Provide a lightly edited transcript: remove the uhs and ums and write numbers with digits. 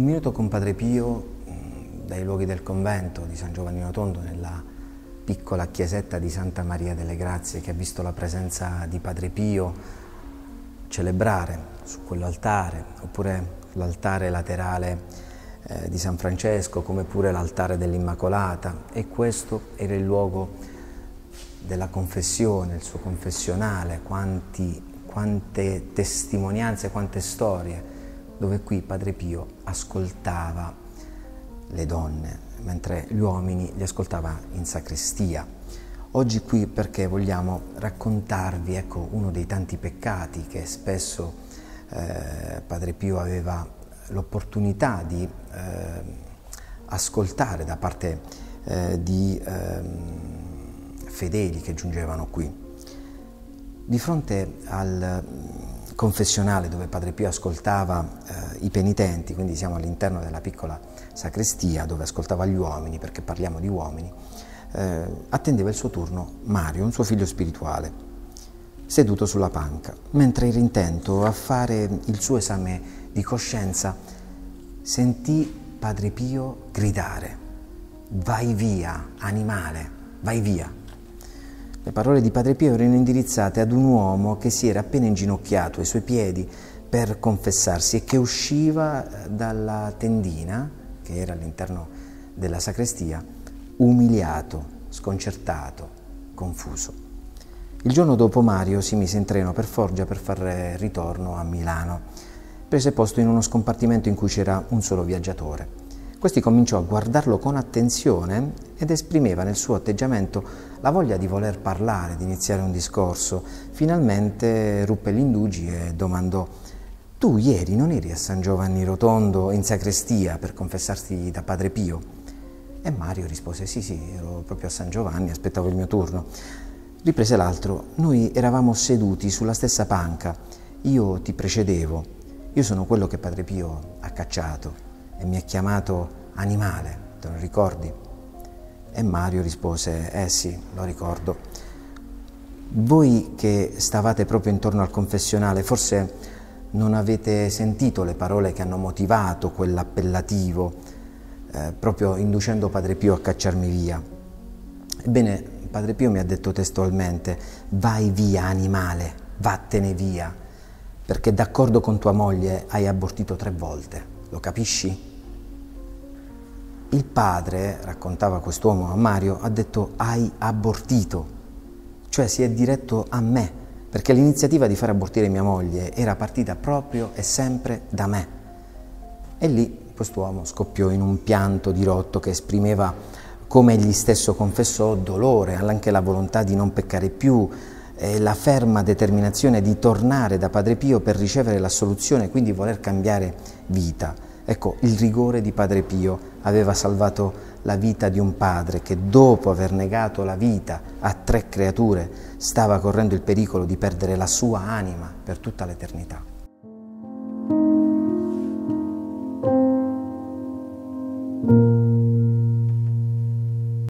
minuto con Padre Pio dai luoghi del convento di San Giovanni Rotondo nella piccola chiesetta di Santa Maria delle Grazie, che ha visto la presenza di Padre Pio celebrare su quell'altare, oppure l'altare laterale di San Francesco, come pure l'altare dell'Immacolata, e questo era il luogo della confessione, il suo confessionale, quante testimonianze, quante storie, dove qui Padre Pio ascoltava le donne, mentre gli uomini li ascoltava in sacrestia. Oggi qui perché vogliamo raccontarvi, ecco, uno dei tanti peccati che spesso Padre Pio aveva l'opportunità di ascoltare da parte di fedeli che giungevano qui. Di fronte al confessionale dove Padre Pio ascoltava i penitenti, quindi siamo all'interno della piccola sacrestia dove ascoltava gli uomini, perché parliamo di uomini, attendeva il suo turno Mario, un suo figlio spirituale, seduto sulla panca. Mentre era intento a fare il suo esame di coscienza, sentì Padre Pio gridare: "Vai via, animale, vai via!" Le parole di Padre Pio erano indirizzate ad un uomo che si era appena inginocchiato ai suoi piedi per confessarsi e che usciva dalla tendina, che era all'interno della sacrestia, umiliato, sconcertato, confuso. Il giorno dopo Mario si mise in treno per Foggia per fare ritorno a Milano. Prese posto in uno scompartimento in cui c'era un solo viaggiatore. Questi cominciò a guardarlo con attenzione ed esprimeva nel suo atteggiamento la voglia di voler parlare, di iniziare un discorso. Finalmente ruppe gli indugi e domandò: "Tu ieri non eri a San Giovanni Rotondo in sacrestia per confessarti da Padre Pio?" E Mario rispose: Sì, ero proprio a San Giovanni, aspettavo il mio turno." Riprese l'altro: "Noi eravamo seduti sulla stessa panca, io ti precedevo, io sono quello che Padre Pio ha cacciato e mi ha chiamato animale, te lo ricordi?" E Mario rispose: "Sì, lo ricordo." Voi che stavate proprio intorno al confessionale, forse non avete sentito le parole che hanno motivato quell'appellativo, proprio inducendo Padre Pio a cacciarmi via. Ebbene, Padre Pio mi ha detto testualmente: "Vai via, animale, vattene via, perché d'accordo con tua moglie hai abortito 3 volte. Lo capisci?" Il padre, raccontava quest'uomo a Mario, ha detto: "Hai abortito", cioè si è diretto a me, perché l'iniziativa di fare abortire mia moglie era partita proprio e sempre da me. E lì quest'uomo scoppiò in un pianto dirotto che esprimeva, come egli stesso confessò, dolore, anche la volontà di non peccare più, e la ferma determinazione di tornare da Padre Pio per ricevere l'assoluzione e quindi voler cambiare vita. Ecco, il rigore di Padre Pio aveva salvato la vita di un padre che, dopo aver negato la vita a 3 creature, stava correndo il pericolo di perdere la sua anima per tutta l'eternità.